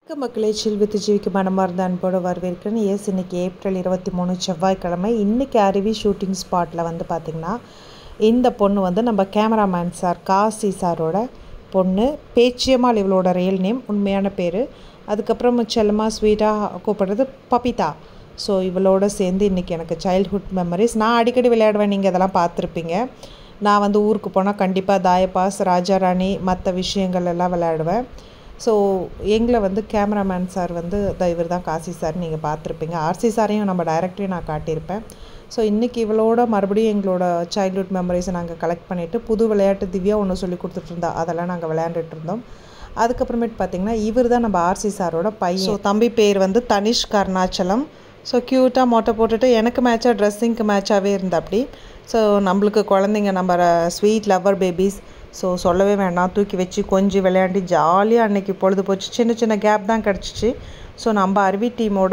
மக்களே சில் வித் ஜீவிக்கு மனமார்ந்த அன்போடு வரவேற்கிறேன். இன்னைக்கு ஏப்ரல் 23 செவ்வாய்க்கிழமை. இன்றைக்கி அருவி ஷூட்டிங் ஸ்பாட்டில் வந்து பார்த்திங்கன்னா இந்த பொண்ணு வந்து நம்ம கேமராமேன் சார் காசி சாரோட பொண்ணு. பேச்சியம்மாள் இவளோட ரியல் நேம், உண்மையான பேர். அதுக்கப்புறம் செல்லமாக ஸ்வீட்டாக கூப்பிடுறது பபிதா. ஸோ இவளோட சேர்ந்து இன்றைக்கி எனக்கு சைல்ட்ஹுட் மெமரிஸ். நான் அடிக்கடி விளையாடுவேன், நீங்கள் இதெல்லாம் பார்த்துருப்பீங்க. நான் வந்து ஊருக்கு போனால் கண்டிப்பாக தாயப்பாஸ், ராஜா ராணி, மற்ற விஷயங்கள் எல்லாம் விளையாடுவேன். ஸோ எங்களை வந்து கேமராமேன் சார் வந்து இவர் தான் காசி சார், நீங்கள் பார்த்துருப்பீங்க. ஆர்சி சாரையும் நம்ம டைரக்டரையும் நான் காட்டியிருப்பேன். ஸோ இன்றைக்கி இவளோட மறுபடியும் எங்களோட சைல்ட்ஹுட் மெமரிஸை நாங்கள் கலெக்ட் பண்ணிவிட்டு புது விளையாட்டு திவ்யா ஒன்று சொல்லி கொடுத்துட்ருந்தா, அதெல்லாம் நாங்கள் விளையாண்டுட்டு இருந்தோம். அதுக்கப்புறமேட்டு பார்த்திங்கன்னா இவர் தான் நம்ம ஆர்சி சாரோட பையன். ஸோ தம்பி பேர் வந்து தனிஷ் கருணாச்சலம். ஸோ க்யூட்டாக மொட்டை போட்டுட்டு எனக்கு மேட்சாக ட்ரெஸ்ஸிங்க்கு மேட்சாகவே இருந்தாப்படி. ஸோ நம்மளுக்கு குழந்தைங்க நம்ம ஸ்வீட் லவ்வர் பேபிஸ். ஸோ சொல்லவே வேண்டாம், தூக்கி வச்சு கொஞ்சம் விளையாண்டி ஜாலியாக அன்றைக்கி பொழுது போச்சு. சின்ன சின்ன கேப் தான் கிடச்சிச்சு. ஸோ நம்ம அருவி டீமோட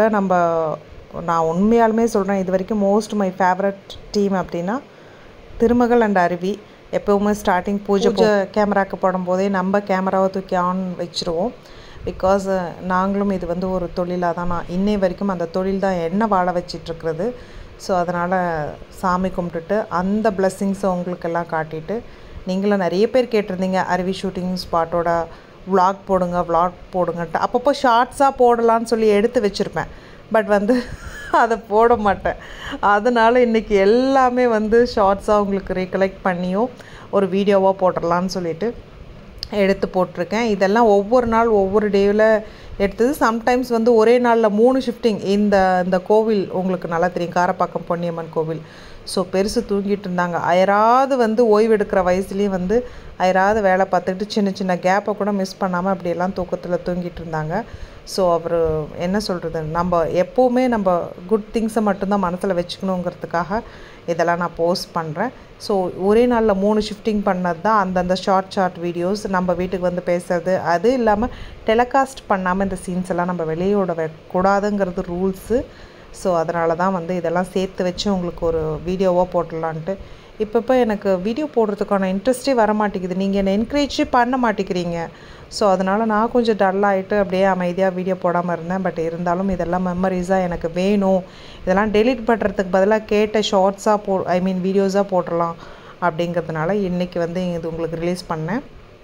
நான் உண்மையாலுமே சொல்கிறேன், இது வரைக்கும் மை ஃபேவரட் டீம் அப்படின்னா திருமகள் அண்ட் அருவி. எப்போவுமே ஸ்டார்டிங் பூஜை கேமராவுக்கு போடும்போதே நம்ம கேமராவை தூக்கி ஆன் வச்சுருவோம். பிகாஸ் நாங்களும் இது வந்து ஒரு தொழிலாக தான், நான் இன்னை வரைக்கும் அந்த தொழில் தான் என்ன வாழ வச்சிட்ருக்கிறது. ஸோ அதனால் சாமி கும்பிட்டுட்டு அந்த பிளெஸ்ஸிங்ஸை உங்களுக்கெல்லாம் காட்டிட்டு, நீங்களும் நிறைய பேர் கேட்டிருந்தீங்க அருவி ஷூட்டிங் ஸ்பாட்டோட விளாக் போடுங்கன்ட்டு. அப்பப்போ ஷார்ட்ஸாக போடலான்னு சொல்லி எடுத்து வச்சுருப்பேன், பட் வந்து அதை போட மாட்டேன். அதனால் இன்றைக்கி எல்லாமே வந்து ஷார்ட்ஸாக உங்களுக்கு ரீகலெக்ட் பண்ணியும் ஒரு வீடியோவாக போட்டுடலான்னு சொல்லிட்டு எடுத்து போட்டிருக்கேன். இதெல்லாம் ஒவ்வொரு நாள் ஒவ்வொரு டேவில் எடுத்தது. சம்டைம்ஸ் வந்து ஒரே நாளில் 3 ஷிஃப்டிங். இந்த கோவில் உங்களுக்கு நல்லா தெரியும், காரப்பாக்கம் பொன்னியம்மன் கோவில். ஸோ பெருசு தூங்கிட்டு இருந்தாங்க. அயராது வந்து ஓய்வு எடுக்கிற வயசுலேயும் வந்து அயராது வேலை பார்த்துக்கிட்டு சின்ன சின்ன கேப்பை கூட மிஸ் பண்ணாமல் அப்படியெல்லாம் தூக்கத்தில் தூங்கிட்டு இருந்தாங்க. ஸோ அவர் என்ன சொல்கிறது, நம்ம எப்போவுமே நம்ம குட் திங்ஸை மட்டும்தான் மனசில் வச்சுக்கணுங்கிறதுக்காக இதெல்லாம் நான் போஸ்ட் பண்ணுறேன். ஸோ ஒரே நாளில் 3 ஷிஃப்டிங் பண்ணது தான் அந்தந்த ஷார்ட் வீடியோஸ். நம்ம வீட்டுக்கு வந்து பேசுறது, அது இல்லாமல் டெலிகாஸ்ட் பண்ணாமல் இந்த சீன்ஸ் எல்லாம் நம்ம வெளியோட கூடாதுங்கிறது ரூல்ஸு. ஸோ அதனால தான் வந்து இதெல்லாம் சேர்த்து வச்சு உங்களுக்கு ஒரு வீடியோவாக போட்டுடலான்ட்டு. இப்போ எனக்கு வீடியோ போடுறதுக்கான இன்ட்ரெஸ்ட்டே வர மாட்டேங்குது. நீங்கள் என்னை என்கரேஜே பண்ண மாட்டேங்கிறீங்க. ஸோ அதனால் நான் கொஞ்சம் டல்லாகிட்டு அப்படியே அமைதியாக வீடியோ போடாமல் இருந்தேன். பட் இருந்தாலும் இதெல்லாம் மெமரிஸாக எனக்கு வேணும். இதெல்லாம் டெலிட் பண்ணுறதுக்கு பதிலாக கேட்ட ஷார்ட்ஸாக வீடியோஸாக போடலாம் அப்படிங்கிறதுனால இன்றைக்கி வந்து இது உங்களுக்கு ரிலீஸ் பண்ணேன்.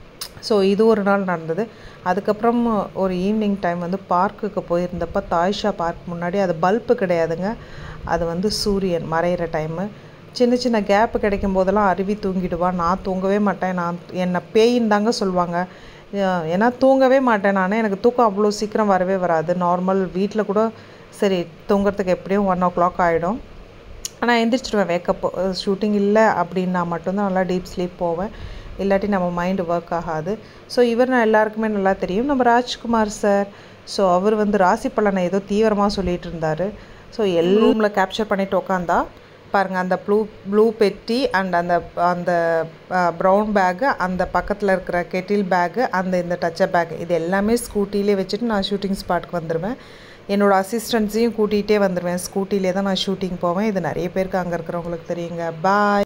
ஸோ இது ஒரு நாள் நடந்தது. அதுக்கப்புறம் ஒரு ஈவினிங் டைம் வந்து பார்க்குக்கு போயிருந்தப்போ தாய்ஷா பார்க் முன்னாடி, அது பல்பு கிடையாதுங்க, அது வந்து சூரியன் மறையிற டைமு. சின்ன சின்ன கேப்பு கிடைக்கும் போதெல்லாம் அருவி தூங்கிடுவான். நான் தூங்கவே மாட்டேன். என்னை பேயின்னு தாங்க சொல்லுவாங்க. ஏன்னா தூங்கவே மாட்டேன் நான். எனக்கு தூக்கம் அவ்வளோ சீக்கிரம் வரவே வராது. நார்மல் வீட்டில் கூட சரி தூங்குறதுக்கு எப்படியும் 1 o'clock ஆகிடும். ஆனால் எந்திரிச்சிடுவேன். வேக்கப் ஷூட்டிங் இல்லை அப்படின்னா மட்டும்தான் நல்லா டீப் ஸ்லீப் போவேன், இல்லாட்டி நம்ம மைண்டு ஒர்க் ஆகாது. ஸோ இவர் நான் எல்லாருக்குமே நல்லா தெரியும், நம்ம ராஜ்குமார் சார். ஸோ அவர் வந்து ராசி பலனை ஏதோ தீவிரமாக சொல்லிகிட்டு இருந்தார். ஸோ ரூமில் கேப்சர் பண்ணிவிட்டு உட்காந்தா பாருங்கள், அந்த ப்ளூ பெட்டி அண்ட் அந்த ப்ரௌன் பேக்கு, அந்த பக்கத்தில் இருக்கிற கெட்டில் பேக்கு, இந்த டச்சர் பேக், இது எல்லாமே ஸ்கூட்டிலே வச்சுட்டு நான் ஷூட்டிங் ஸ்பாட்டுக்கு வந்துடுவேன். என்னோடய அசிஸ்டன்ஸையும் கூட்டிகிட்டே வந்துடுவேன். ஸ்கூட்டிலே தான் நான் ஷூட்டிங் போவேன். இது நிறைய பேருக்கு அங்கே இருக்கிறவங்களுக்கு தெரியுங்க. பாய்.